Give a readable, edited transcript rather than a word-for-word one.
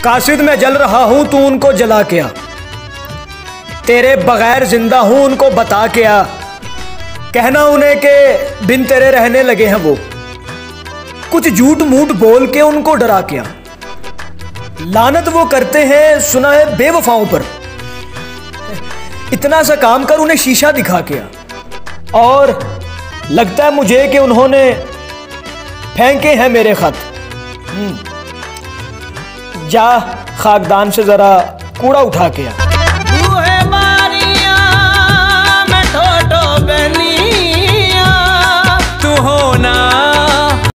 कासिद मैं जल रहा हूं तू उनको जला के आ, तेरे बगैर जिंदा हूं उनको बता के आ, कहना उन्हें कि बिन तेरे रहने लगे हैं वो, कुछ झूठ मूठ बोल के उनको डरा के आ। लानत वो करते हैं सुना है बेवफाओं पर, इतना सा काम कर उन्हें शीशा दिखा के आ। और लगता है मुझे कि उन्होंने फेंके हैं मेरे खत, जा खाकदान से जरा कूड़ा उठा के आ।